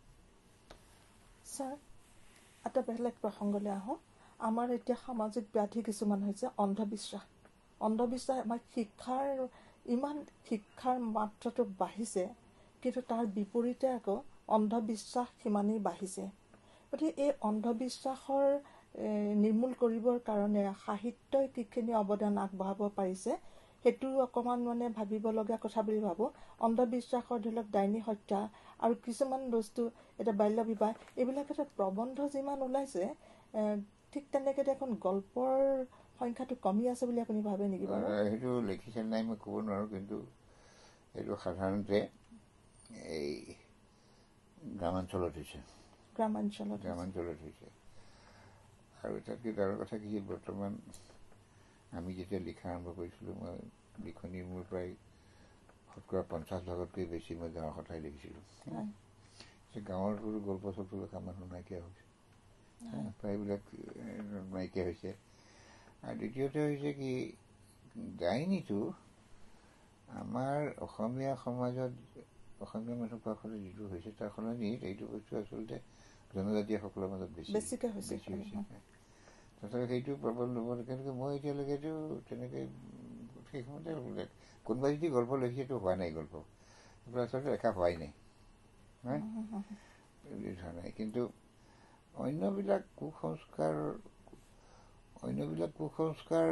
ছাৰ, এটা বেলেগ প্ৰসংগলৈ আহোঁ। আমাৰ এতিয়া সামাজিক ব্যাধি কিছুমান হৈছে অন্ধবিশ্বাস। অন্ধবিশ্বাস আমাৰ শিক্ষাৰ ইমান শিক্ষাৰ মাত্ৰাটো বাঢ়িছে, কিন্তু তাৰ বিপৰীতে আকৌ অন্ধবিশ্বাস সিমানেই বাঢ়িছে। গতিকে এই অন্ধবিশ্বাসৰ নিৰ্মূল কৰিবৰ কাৰণে সাহিত্যই কিখিনি অৱদান আগবঢ়াব পাৰিছে, সেইটো অকণমান মানে ভাবিব লগা কথা বুলি ভাবোঁ। অন্ধবিশ্বাসৰ ধৰি লওক ডাইনী হত্যা আৰু কিছুমান বস্তু, এতিয়া বাল্য বিবাহ, এইবিলাক এটা প্ৰবন্ধ যিমান ওলাইছে, ঠিক তেনেকৈ দেখোন গল্পৰ সংখ্যাটো কমি আছে বুলি আপুনি ভাবে নেকি বাৰু? সেইটো লিখিছে নাই মই ক'ব নোৱাৰোঁ, কিন্তু এইটো সাধাৰণতে এই গ্ৰামাঞ্চলত হৈছে গ্ৰামাঞ্চলত গ্ৰামাঞ্চলত হৈছে আৰু তাতকৈ ডাঙৰ কথা কি, বৰ্তমান আমি যেতিয়া লিখা আৰম্ভ কৰিছিলোঁ, মই লিখনি মোৰ প্ৰায় শতকৰা পঞ্চাছ ভাগতকৈ বেছি মই গাঁৱৰ কথাই লিখিছিলোঁ। গাঁৱৰ গল্প চল্প লেখা মানুহ নাইকিয়া হৈছে, প্ৰায়বিলাক নাইকিয়া হৈছে। আৰু দ্বিতীয়তে হৈছে কি, ডাইনীটো আমাৰ অসমীয়া সমাজত অসমীয়া মানুহ কোৱা ফলত যিটো হৈছে তাৰ সলনি এইটো বস্তু আচলতে জনজাতীয়সকলৰ মাজত বেছি বেছিকৈ হৈছে বেছি হৈছে তথাপি সেইটো প্ৰবল ল'ব কিন্তু মই এতিয়ালৈকেতো তেনেকৈ সেই সময়তে কোনোবাই যদি গল্প লিখিছেতো হোৱা নাই গল্প এইবোৰ আচলতে ৰেখা হোৱাই নাই হয় ধৰা নাই কিন্তু অন্যবিলাক কুসংস্কাৰ অন্যবিলাক কুসংস্কাৰ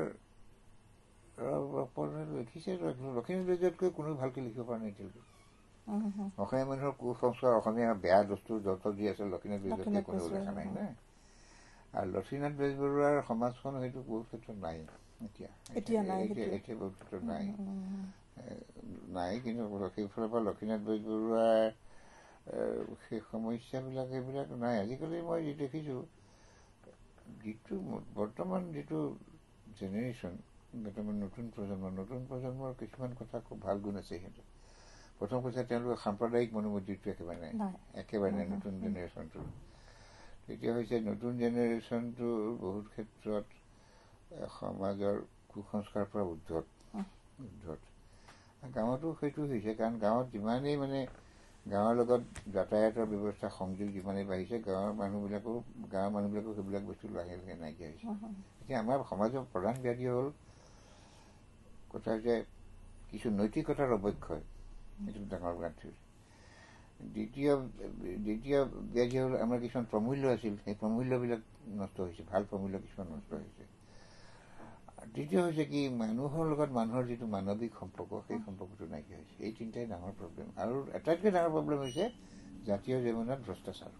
লিখিছে লক্ষ্মীনাথ বেজবৰুৱাতকৈ কোনো ভালকৈ লিখিব পৰা নাই এতিয়ালৈকে অসমীয়া মানুহৰ কুসংস্কাৰ অসমীয়া বেয়া বস্তু যত যি আছে লক্ষ্মীনাথ বেজবৰুৱাতকৈ কোনো লেখা নাই নাই আৰু লক্ষ্মীনাথ বেজবৰুৱাৰ সমাজখন সেইটো বহুত ক্ষেত্ৰত নাই এতিয়া এতিয়া এতিয়া বহুত ক্ষেত্ৰত নাই নাই কিন্তু সেইফালৰ পৰা লক্ষ্মীনাথ বেজবৰুৱাৰ সেই সমস্যাবিলাক এইবিলাক নাই আজিকালি মই যি দেখিছোঁ যিটো বৰ্তমান যিটো জেনেৰেশ্যন বৰ্তমান নতুন প্ৰজন্ম নতুন প্ৰজন্মৰ কিছুমান কথা খুব ভাল গুণ আছে সিহঁতৰ প্ৰথম কথা তেওঁলোকৰ সাম্প্ৰদায়িক মনোবৃত্তিটো একেবাৰে নাই একেবাৰে নাই নতুন জেনেৰেশ্যনটোৰ তেতিয়া হৈছে নতুন জেনেৰেশ্যনটোৰ বহুত ক্ষেত্ৰত সমাজৰ কুসংস্কাৰৰ পৰা উদ্ধত উদ্ধত গাঁৱতো সেইটো হৈছে কাৰণ গাঁৱত যিমানেই মানে গাঁৱৰ লগত যাতায়াতৰ ব্যৱস্থা সংযোগ যিমানেই বাঢ়িছে গাঁৱৰ মানুহবিলাকো গাঁৱৰ মানুহবিলাকো সেইবিলাক বস্তু লাহে লাহে নাইকিয়া হৈছে এতিয়া আমাৰ সমাজৰ প্ৰধান ব্যাধি হ'ল কথা হৈছে কিছু নৈতিকতাৰ অৱক্ষয় এইটো ডাঙৰ ব্যাধি দ্বিতীয় দ্বিতীয় ব্যাধি হ'ল আমাৰ কিছুমান প্ৰমূল্য আছিল সেই প্ৰমূল্যবিলাক নষ্ট হৈছে ভাল প্ৰমূল্য কিছুমান নষ্ট হৈছে দ্বিতীয় হৈছে কি মানুহৰ লগত মানুহৰ যিটো মানৱিক সম্পৰ্ক সেই সম্পৰ্কটো নাইকিয়া হৈছে এই তিনিটাই ডাঙৰ প্ৰব্লেম আৰু আটাইতকৈ ডাঙৰ প্ৰব্লেম হৈছে জাতীয় জীৱনত ভ্ৰষ্টাচাৰ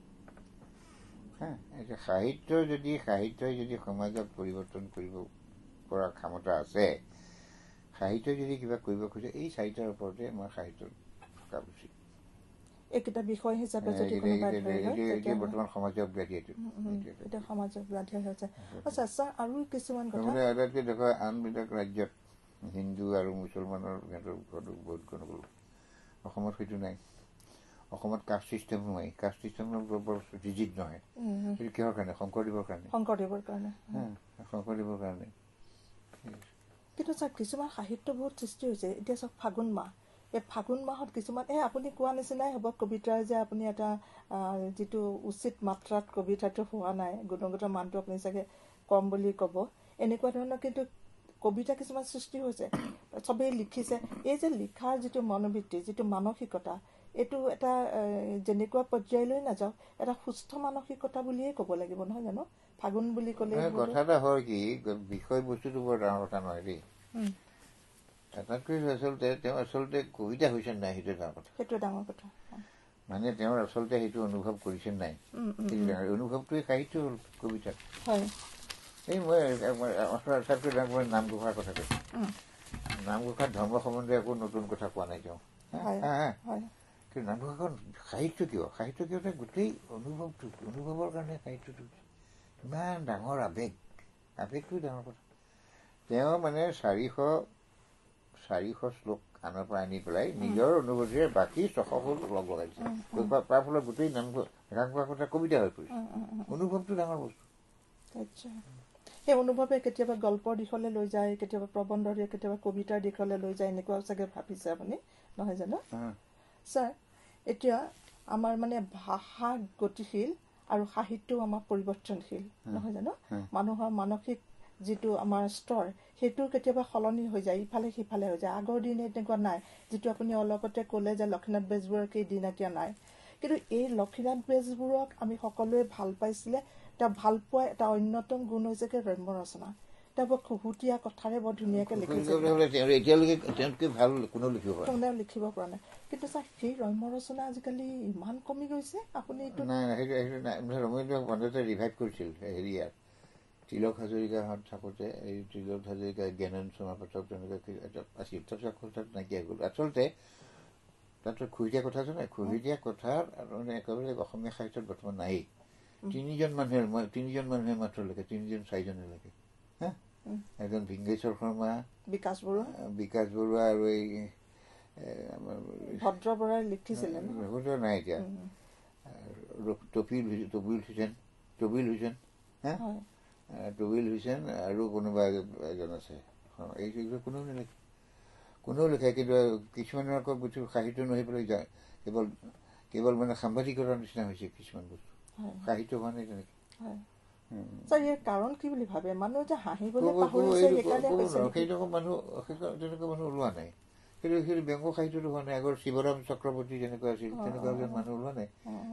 হা এতিয়া সাহিত্য যদি সাহিত্যই যদি সমাজক পৰিৱৰ্তন কৰিব পৰা ক্ষমতা আছে সাহিত্যই যদি কিবা কৰিব খোজে এই চাৰিটাৰ ওপৰতে আমাৰ সাহিত্যত থকা উচিত এইকেইটা বিষয় হিচাপে যদি বৰ্তমান সমাজৰ ব্যাধি এইটো সমাজৰ ব্যাধি হৈছে আচ্ছা ছাৰ আৰু কিছুমান কথা আটাইতকৈ দেখা আনবিলাক ৰাজ্যত হিন্দু আৰু মুছলমানৰ সিহঁতৰ ঘৰতো বহুত গণ্ডগোল অসমত সেইটো নাই অসমত কাষ্ট চিষ্টেমো নাই কাষ্ট চিষ্টেমৰ বৰ ৰিজিড নহয় সেইটো কিহৰ কাৰণে শংকৰদেৱৰ কাৰণে শংকৰদেৱৰ কাৰণে শংকৰদেৱৰ কাৰণে কিন্তু ছাৰ কিছুমান সাহিত্য বহুত সৃষ্টি হৈছে এতিয়া চাওক ফাগুন মাহ এই ফাগুন মাহত কিছুমান এই আপুনি কোৱা নিচিনাই হ'ব কবিতাৰ যে আপুনি এটা যিটো উচিত মাত্ৰাত কবিতাটো হোৱা নাই গুণগত মানটো আপুনি চাগে কম বুলি ক'ব এনেকুৱা ধৰণৰ কিন্তু কবিতা কিছুমান সৃষ্টি হৈছে চবেই লিখিছে এই যে লিখাৰ যিটো মনোবৃত্তি যিটো মানসিকতা এইটো এটা যেনেকুৱা পৰ্যায়লৈ নাযাওক এটা সুস্থ মানসিকতা বুলিয়ে ক'ব লাগিব নহয় জানো ফাগুন বুলি ক'লে কথা এটা হয় কি বিষয় বস্তুটো বৰ ডাঙৰ কথা নহয় দেই আটাইতকৈ আচলতে তেওঁ আচলতে কবিতা হৈছে নাই সেইটো ডাঙৰ কথা সেইটো ডাঙৰ কথা মানে তেওঁৰ আচলতে সেইটো অনুভৱ কৰিছে নাই অনুভৱটোৱে সাহিত্য হ'ল কবিতাত এই মই আটাইতকৈ ডাঙৰ নামঘোষাৰ কথা কৈছোঁ নামঘোষাত ধৰ্ম সম্বন্ধে একো নতুন কথা কোৱা নাই তেওঁ কিন্তু নামঘোষাখন সাহিত্য কিয় সাহিত্য কিয় গোটেই অনুভৱটো অনুভৱৰ কাৰণে সাহিত্যটো ইমান ডাঙৰ আৱেগ আৱেগটোৱে ডাঙৰ কথা তেওঁ মানে চাৰিশ চাৰিশ শ্লোক আনৰ পৰা আনি পেলাই নিজৰ অনুভূতিৰে বাকী ছশবোৰ লগ লগাইছে তাৰ ফলত গোটেই নামঘোষা কথা কবিতা হৈ পৰিছে অনুভৱটো ডাঙৰ বস্তু সেই অনুভৱে কেতিয়াবা গল্পৰ দিশলৈ লৈ যায় কেতিয়াবা প্ৰবন্ধৰ কেতিয়াবা কবিতাৰ দিশলৈ লৈ যায় এনেকুৱা চাগে ভাবিছে আপুনি নহয় জানো ছাৰ এতিয়া আমাৰ মানে ভাষা গতিশীল আৰু সাহিত্যও আমাৰ পৰিৱৰ্তনশীল নহয় জানো মানুহৰ মানসিক যিটো আমাৰ স্তৰ সেইটো কেতিয়াবা সলনি হৈ যায় ইফালে সিফালে হৈ যায় আগৰ দিন এনেকুৱা নাই যিটো আপুনি অলপতে ক'লে যে লক্ষ্মীনাথ বেজবৰুৱাৰ এই দিন এতিয়া নাই কিন্তু এই লক্ষ্মীনাথ বেজবৰুৱাক আমি সকলোৱে ভাল পাইছিলে তেওঁ ভাল পোৱা এটা অন্যতম গুণ হৈছে কি ৰম্য ৰচনা তেওঁ বৰ খুহুতীয়া কথাৰে বৰ ধুনীয়াকৈ লিখিছে কোনেও লিখিব পৰা নাই কিন্তু ছাৰ সেই ৰম্য ৰচনা আজিকালি ইমান কমি গৈছে আপুনি ৰিভাইভ কৰিছিল হেৰিয়াত তিলক হাজৰিকাহঁত থাকোঁতে এই তিলক হাজৰিকা জ্ঞানন সমাপাঠক তেনেকৈ আছিল তাৰপিছত তাত নাইকিয়া গ'ল আচলতে তাত খুহুতীয়া কথা আছে নাই খুহুতীয়া কথা মানে একেবাৰে অসমীয়া সাহিত্যত বৰ্তমান নায়েই তিনিজন মানুহে মই তিনিজন মানুহে মাত্ৰ লিখে তিনিজন চাৰিজনে লিখে হা এজন ভিংগেশ্বৰ শৰ্মা বিকাশ বৰুৱা বিকাশ বৰুৱা আৰু এই আমাৰ ভদ্ৰ বৰাই লিখিছিলে নাই এতিয়া তপিল তবিল হুছেইন তবিল হুছেইন হা তবিল হুছেইন আৰু কোনোবা এজন আছে এই কোনেও নেলিখে কোনেও লিখে, কিন্তু কিছুমানৰ আকৌ বস্তু সাহিত্য নহয় পেলাই যায় কেৱল কেৱল মানে সাংবাদিকতাৰ নিচিনা হৈছে কিছুমান বস্তু, সাহিত্য হোৱা নাই তেনেকে। ইয়াৰ কাৰণ কি বুলি ভাবে? মানুহ যে হাঁহিবলৈ পাহৰিছে সেইকাৰণে হৈছে নেকি? সেইরকম মানুহ তেনেকুৱা মানুহ ওলোৱা নাই। সেইটো সেইটো ব্যংগ সাহিত্যটো হোৱা নাই। আগৰ শিৱৰাম চক্ৰৱৰ্তী যেনেকুৱা আছিল তেনেকুৱা এজন মানুহ ওলোৱা নাই।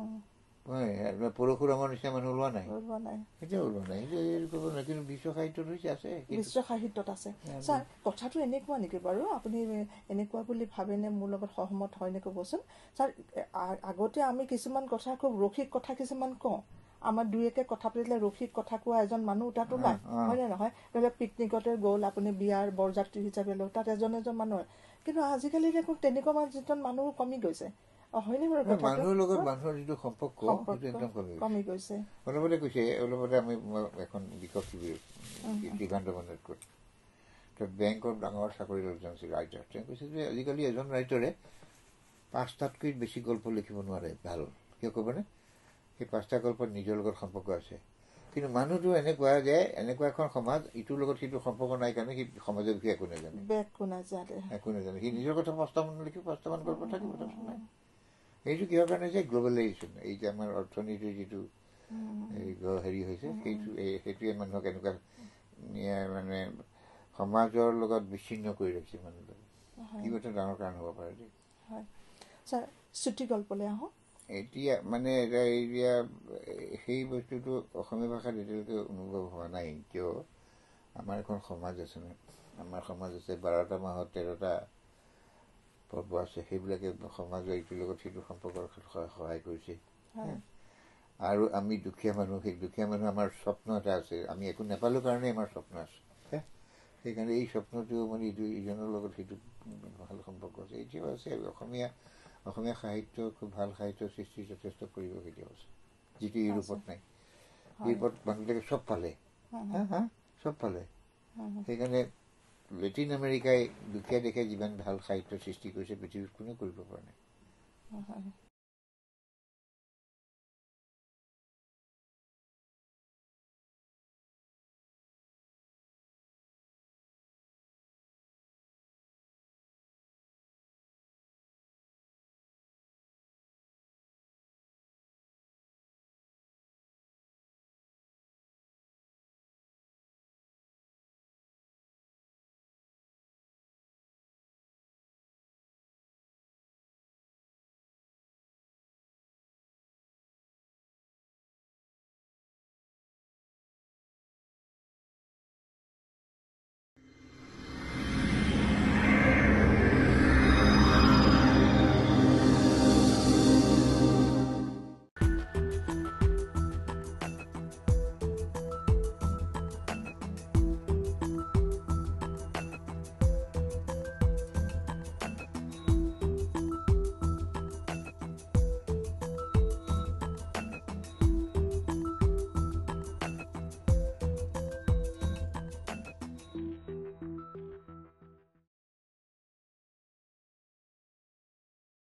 পৰশুৰামৰ নিচিনা মানুহ ওলোৱা নাই, এতিয়া ওলোৱা নাই। কিন্তু বিশ্ব সাহিত্যত হৈছে, আছে, বিশ্ব সাহিত্যত আছে। ছাৰ, কথাটো এনেকুৱা নেকি বাৰু, আপুনি এনেকুৱা বুলি ভাবেনে? মোৰ লগত সহমত হয় নে ক'বচোন। ছাৰ, আগতে আমি কিছুমান কথা খুব ৰসিক কথা কিছুমান কওঁ, আমাৰ দুই একে কথা পাতিলে ৰসিক কথা কোৱা এজন মানুহ তাত ওলায়, হয়নে নহয়? ধৰি লওক পিকনিকতে গ'ল, আপুনি বিয়াৰ বৰযাত্ৰী হিচাপে লওক, তাত এজন এজন মানুহ। কিন্তু আজিকালি দেখোন তেনেকুৱা যিজন মানুহ কমি গৈছে, হয়নে বাৰু? মানুহৰ লগত মানুহৰ যিটো সম্পৰ্ক সেইটো একদম কমি গৈছে। অলপতে কৈছে, অলপতে আমি এখন বিকশ শিবিৰ দিগান্তমণিত কৰি তাত বেংকৰ ডাঙৰ চাকৰি এজন আছিল ৰাইটাৰ। তেওঁ কৈছে যে আজিকালি এজন ৰাইটাৰে পাঁচটাতকৈ বেছি গল্প লিখিব নোৱাৰে। ভাল কিয় ক'বনে? সেই পাঁচটা গল্পত নিজৰ লগত সম্পৰ্ক আছে। কিন্তু মানুহটো এনেকুৱা যে এনেকুৱা এখন সমাজ, ইটোৰ লগত সিটোৰ সম্পৰ্ক নাই কাৰণে সি সমাজৰ বিষয়ে একো নাজানে, একো নাজানে। সি নিজৰ কথা পাঁচটামান লিখিব, পাঁচটামান গল্প থাকিব, তাৰপিছত নাই। সেইটো কিহৰ কাৰণে যে গ্ল'বেলাইজেশ্যন, এই যে আমাৰ অৰ্থনীতিৰ যিটো হেৰি হৈছে, সেইটো সেইটোৱে মানুহক এনেকুৱা মানে সমাজৰ লগত বিচ্ছিন্ন কৰি ৰাখিছে মানুহজন। কি এটা ডাঙৰ কাৰণ হ'ব পাৰে দেই। চুটি গল্পলৈ আহোঁ। এতিয়া মানে এতিয়া সেই বস্তুটো অসমীয়া ভাষাত এতিয়ালৈকে অনুভৱ হোৱা নাই। কিয়? আমাৰ এখন সমাজ আছে ন, আমাৰ সমাজ আছে, বাৰটা মাহত তেৰটা পৰ্ব আছে, সেইবিলাকে সমাজৰ ইটোৰ লগত সিটো সম্পৰ্কৰ সহায় কৰিছে। আৰু আমি দুখীয়া মানুহ, সেই দুখীয়া মানুহ আমাৰ স্বপ্ন এটা আছে, আমি একো নাপালোঁ কাৰণে আমাৰ স্বপ্ন আছে। সেইকাৰণে এই স্বপ্নটো মানে ইটো ইজনৰ লগত সেইটো ভাল সম্পৰ্ক আছে, এতিয়াও আছে। অসমীয়া অসমীয়া সাহিত্য খুব ভাল সাহিত্য সৃষ্টিৰ যথেষ্ট পৰিৱেশ এতিয়াও আছে, যিটো ইউৰোপত নাই। ইউৰোপত মানুহবিলাকে চব পালে, হা হা চব পালে। সেইকাৰণে লেটিন আমেৰিকাই দুখীয়া দেশে যিমান ভাল সাহিত্য সৃষ্টি কৰিছে পৃথিৱীত কোনেও কৰিব পৰা নাই।